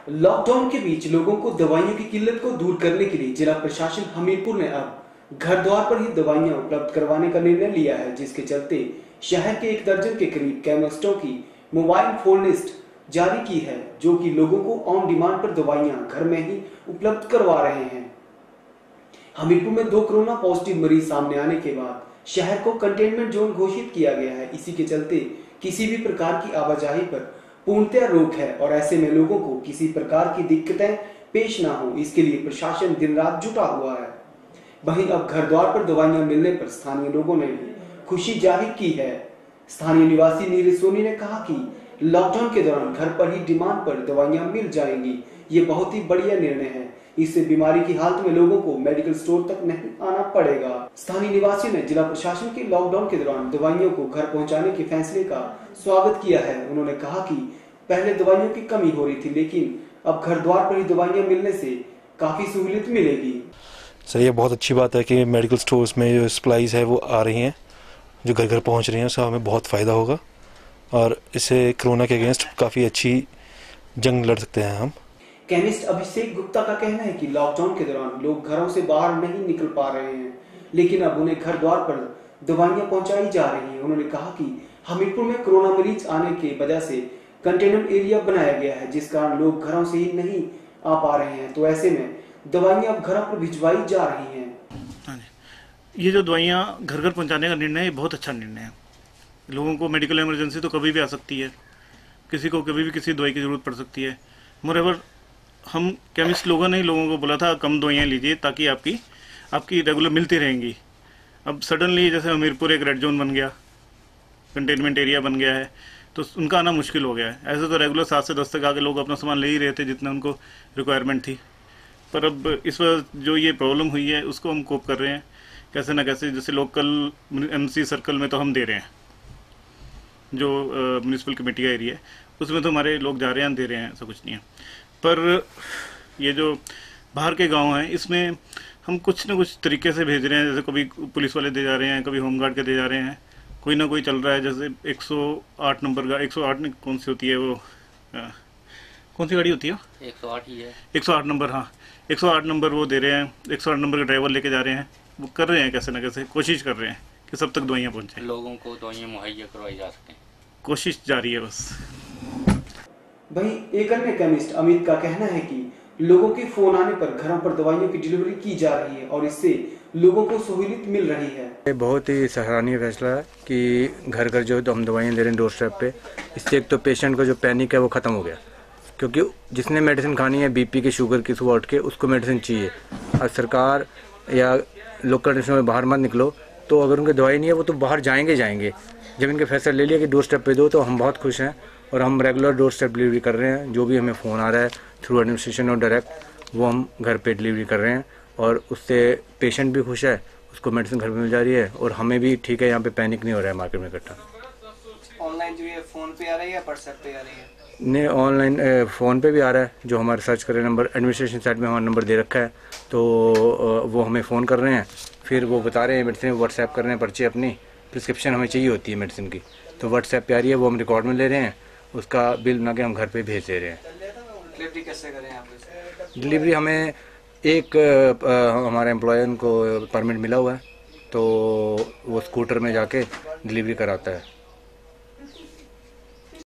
Lockdown के बीच लोगों को दवाइयों की किल्लत को दूर करने के लिए जिला प्रशासन हमीरपुर ने अब घर द्वार पर ही दवाइयां उपलब्ध करवाने का निर्णय लिया है, जिसके चलते शहर के 1 दर्जन के करीब केमिस्टों की मोबाइल फोन लिस्ट जारी की है, जो कि लोगों को ऑन डिमांड पर दवाइयां घर में ही उपलब्ध करवा रहे हैं। हमीरपुर में 2 कोरोना पॉजिटिव मरीज सामने आने के बाद शहर को कंटेनमेंट जोन घोषित किया गया है। इसी के चलते किसी भी प्रकार की आवाजाही पर पूर्णतः रोक है और ऐसे में लोगों को किसी प्रकार की दिक्कतें पेश ना हो, इसके लिए प्रशासन दिन रात जुटा हुआ है। वहीं अब घर द्वार पर दवाइयां मिलने पर स्थानीय लोगों ने भी खुशी जाहिर की है। स्थानीय निवासी नीरज सोनी ने कहा कि लॉकडाउन के दौरान घर पर ही डिमांड पर दवाइयां मिल जाएंगी। ये बहुत ही बढ़िया निर्णय है। इससे बीमारी की हालत में लोगों को मेडिकल स्टोर तक नहीं आना पड़ेगा। स्थानीय निवासी ने जिला प्रशासन के लॉकडाउन के दौरान दवाइयों को घर पहुंचाने के फैसले का स्वागत किया है। उन्होंने कहा कि पहले दवाइयों की कमी हो रही थी, लेकिन अब घर द्वार पर ही दवाइयां मिलने से काफी सहूलियत मिलेगी। सर, ये बहुत अच्छी बात है कि मेडिकल स्टोर्स में जो सप्लाईज है वो आ रही हैं, जो घर घर पहुंच रही हैं, उससे हमें बहुत फ़ायदा होगा और इससे कोरोना के अगेंस्ट काफ़ी अच्छी जंग लड़ सकते हैं हम। केमिस्ट अभिषेक गुप्ता का कहना है कि लॉकडाउन के दौरान लोग घरों से बाहर नहीं निकल पा रहे हैं, लेकिन अब उन्हें घर द्वार पर दवाइयां पहुंचाई जा रही हैं। उन्होंने कहा कि हमीरपुर में कोरोना मरीज आने की वजह से कंटेनमेंट एरिया बनाया गया है, जिस कारण लोग घरों से ही नहीं आ पा रहे हैं, तो ऐसे में दवाइयां अब घरों पर भिजवाई जा रही हैं। ये जो दवाइयां घर घर पहुंचाने का निर्णय है, बहुत अच्छा निर्णय है। लोगों को मेडिकल इमरजेंसी तो कभी भी आ सकती है, किसी को कभी भी किसी दवाई की जरूरत पड़ सकती है। मोरेवर हम केमिस्ट लोगों ने ही लोगों को बोला था कम दवाइयाँ लीजिए ताकि आपकी रेगुलर मिलती रहेंगी। अब सडनली जैसे हमीरपुर एक रेड जोन बन गया, कंटेनमेंट एरिया बन गया है, तो उनका आना मुश्किल हो गया है। ऐसे तो रेगुलर 7 से 10 तक आके लोग अपना सामान ले ही रहे थे जितना उनको रिक्वायरमेंट थी, पर अब इस वक्त जो ये प्रॉब्लम हुई है उसको हम कोप कर रहे हैं कैसे ना कैसे। जैसे लोकल MC सर्कल में तो हम दे रहे हैं, जो म्यूनिसिपल कमेटी का एरिया है उसमें तो हमारे लोग जा रहे हैं, दे रहे हैं, ऐसा कुछ नहीं है। पर ये जो बाहर के गांव हैं इसमें हम कुछ ना कुछ तरीके से भेज रहे हैं। जैसे कभी पुलिस वाले दे जा रहे हैं, कभी होमगार्ड के दे जा रहे हैं, कोई ना कोई चल रहा है। जैसे 108 नंबर का 108 नहीं, कौन सी होती है वो, कौन सी गाड़ी होती है? 108 ही है। 108 नंबर, हाँ 108 नंबर वो दे रहे हैं। 108 नंबर का ड्राइवर लेके जा रहे हैं। वो कर रहे हैं कैसे ना कैसे, कोशिश कर रहे हैं कि सब तक दवाइयाँ पहुँचे, लोगों को दवाइयाँ मुहैया करवाई जा सकें। कोशिश जारी है बस। वहीं एक अन्य केमिस्ट अमित का कहना है कि लोगों के फोन आने पर घरों पर दवाइयों की डिलीवरी की जा रही है और इससे लोगों को सहूलियत मिल रही है। ये बहुत ही सराहनीय फैसला है कि घर घर जो हम दवाइयाँ दे रहे हैं डोर स्टेप पे। इससे एक तो पेशेंट का जो पैनिक है वो ख़त्म हो गया, क्योंकि जिसने मेडिसिन खानी है BP की, शुगर की, सुबह उठ के उसको मेडिसिन चाहिए। और सरकार या लोकल कंडीशन में बाहर मत निकलो, तो अगर उनकी दवाई नहीं है वो तो बाहर जाएंगे। जब इनके फैसला ले लिया कि डोर स्टेप पे दो, तो हम बहुत खुश हैं और हम रेगुलर डोर स्टेप डिलीवरी कर रहे हैं। जो भी हमें फ़ोन आ रहा है थ्रू एडमिनिस्ट्रेशन और डायरेक्ट, वो हम घर पे डिलीवरी कर रहे हैं और उससे पेशेंट भी खुश है, उसको मेडिसिन घर पे मिल जा रही है और हमें भी ठीक है, यहाँ पे पैनिक नहीं हो रहा है मार्केट में इकट्ठा। ऑनलाइन जो ये फ़ोन पे आ रही है या व्हाट्सएप पे आ रही है? नहीं, ऑनलाइन फ़ोन पे भी आ रहा है। जो हमारे सर्च करें नंबर एडमिनिस्ट्रेशन साइड में हमारा नंबर दे रखा है, तो वो हमें फ़ोन कर रहे हैं, फिर वो बता रहे हैं मेडिसिन, व्हाट्सएप कर रहे हैं पर्ची, अपनी प्रिस्क्रिप्शन हमें चाहिए होती है मेडिसिन की, तो व्हाट्सएप पे आ रही है, वो हम रिकॉर्ड में ले रहे हैं, उसका बिल बना के हम घर पे भेज दे रहे हैं। डिलीवरी कैसे करें आप? डिलीवरी हमें एक हमारे एम्प्लॉयर को परमिट मिला हुआ है, तो वो स्कूटर में जाके डिलीवरी कराता है।